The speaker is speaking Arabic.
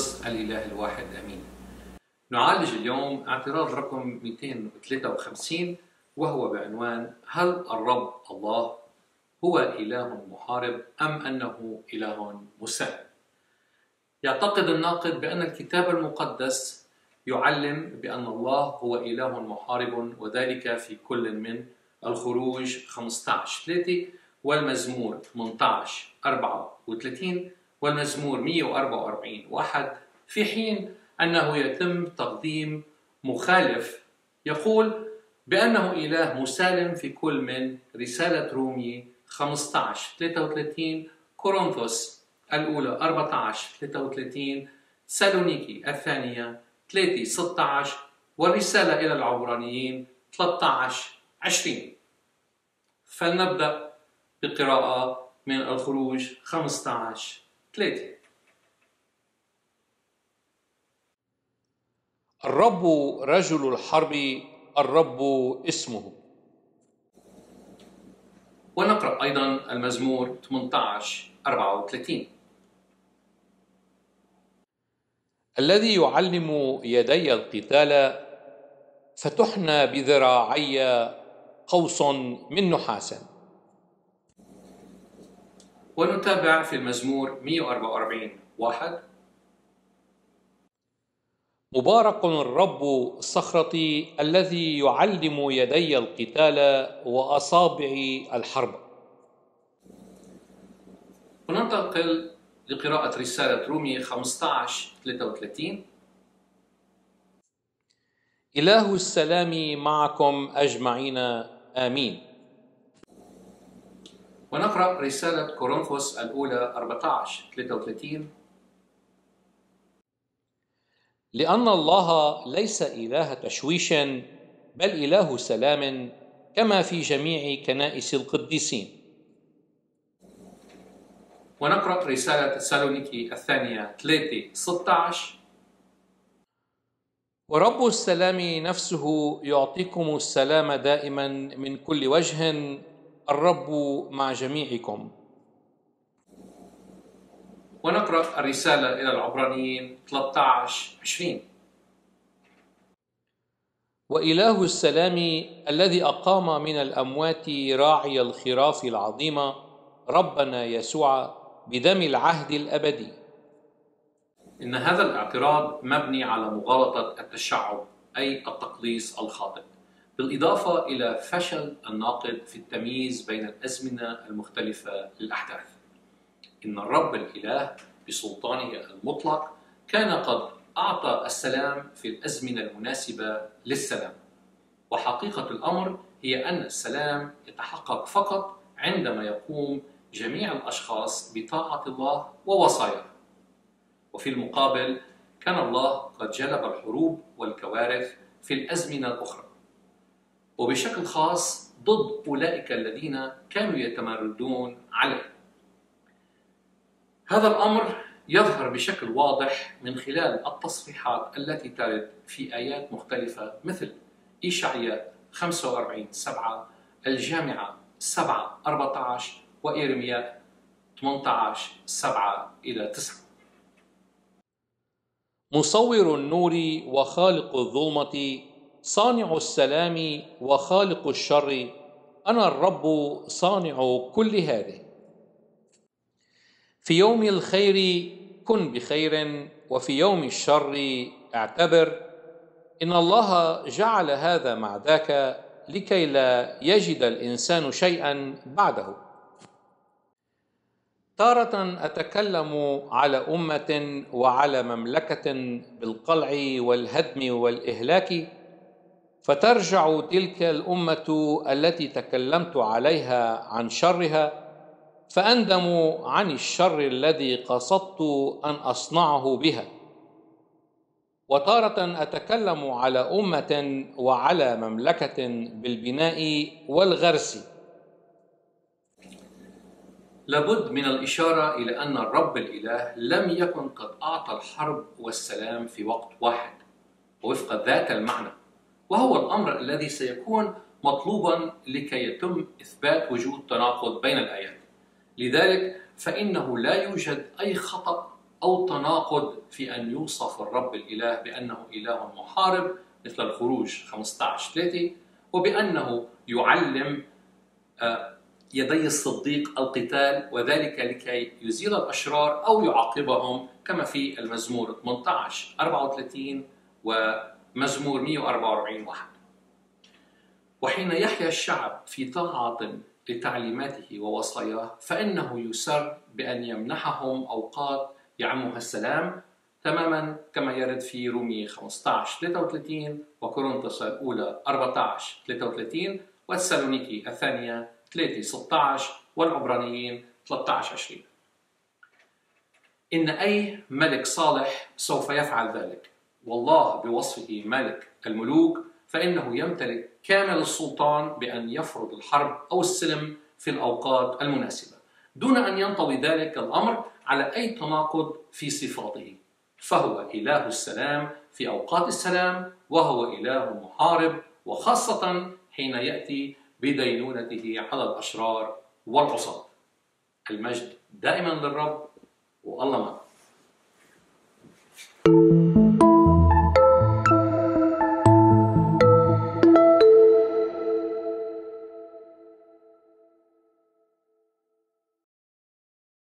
القدس الإله الواحد آمين. نعالج اليوم اعتراض رقم 253 وهو بعنوان: هل الرب الله هو إله محارب أم أنه إله مسالم؟ يعتقد الناقد بأن الكتاب المقدس يعلم بأن الله هو إله محارب، وذلك في كل من الخروج 15:3 والمزمور 18:34 والمزمور 144:1، في حين أنه يتم تقديم مخالف يقول بأنه إله مسالم في كل من رسالة رومية 15:33، كورنثوس الأولى 14:33، تسالونيكي الثانية 3:16، والرسالة إلى العبرانيين 13:20. فلنبدأ بقراءة من الخروج 15:3. الرب رجل الحرب، الرب اسمه. ونقرأ أيضا المزمور 18:34: الذي يعلم يدي القتال، فتحنى بذراعي قوس من نحاس. ونتابع في المزمور 144:1: مبارك الرب صخرتي، الذي يعلم يدي القتال وأصابعي الحرب. وننتقل لقراءة رسالة رومية 15:33: إله السلام معكم أجمعين، آمين. ونقرأ رسالة كورنثوس الأولى 14:33: لأن الله ليس إله تشويش، بل إله سلام، كما في جميع كنائس القديسين. ونقرأ رسالة تسالونيكي الثانية 3:16: ورب السلام نفسه يعطيكم السلام دائما من كل وجه، الرب مع جميعكم. ونقرأ الرسالة إلى العبرانيين 13:20: وإله السلام الذي أقام من الأموات راعي الخراف العظيم، ربنا يسوع، بدم العهد الأبدي. إن هذا الاعتراض مبني على مغالطة التشعب، أي التقديس الخاطئ، بالإضافة إلى فشل الناقد في التمييز بين الأزمنة المختلفة للأحداث. إن الرب الإله بسلطانه المطلق كان قد أعطى السلام في الأزمنة المناسبة للسلام، وحقيقة الأمر هي أن السلام يتحقق فقط عندما يقوم جميع الأشخاص بطاعة الله ووصاياه. وفي المقابل كان الله قد جلب الحروب والكوارث في الأزمنة الأخرى، وبشكل خاص ضد أولئك الذين كانوا يتمردون عليه. هذا الأمر يظهر بشكل واضح من خلال التصريحات التي ترد في آيات مختلفة، مثل إشعياء 45:7، الجامعة 7:14، وإيرمياء 18:7-9. مصور النور وخالق الظلمة، صانع السلام وخالق الشر، أنا الرب صانع كل هذه. في يوم الخير كن بخير، وفي يوم الشر اعتبر، إن الله جعل هذا مع ذاك لكي لا يجد الإنسان شيئا بعده. تارة أتكلم على أمة وعلى مملكة بالقلع والهدم والإهلاك، فترجع تلك الأمة التي تكلمت عليها عن شرها، فأندم عن الشر الذي قصدت أن أصنعه بها. وتارة أتكلم على أمة وعلى مملكة بالبناء والغرس. لابد من الإشارة إلى أن الرب الإله لم يكن قد أعطى الحرب والسلام في وقت واحد ووفق ذات المعنى، وهو الأمر الذي سيكون مطلوبا لكي يتم إثبات وجود تناقض بين الآيات. لذلك فإنه لا يوجد أي خطأ أو تناقض في أن يوصف الرب الإله بأنه إله محارب مثل الخروج 15:3، وبأنه يعلم يدي الصديق القتال، وذلك لكي يزيل الأشرار أو يعاقبهم، كما في المزمور 18:34 ومزمور 144:1. وحين يحيا الشعب في طاعة لتعليماته ووصاياه، فإنه يسر بأن يمنحهم أوقات يعمها السلام، تماما كما يرد في رومية 15:33 وكورنثوس الأولى 14:33 والتسالونيكي الثانية 3:16 والعبرانيين 13:20. إن أي ملك صالح سوف يفعل ذلك، والله بوصفه ملك الملوك فإنه يمتلك كامل السلطان بأن يفرض الحرب أو السلم في الأوقات المناسبة، دون أن ينطوي ذلك الأمر على أي تناقض في صفاته، فهو إله السلام في أوقات السلام، وهو إله محارب، وخاصة حين يأتي بدينونته على الأشرار والعصاة. المجد دائما للرب، والله معه.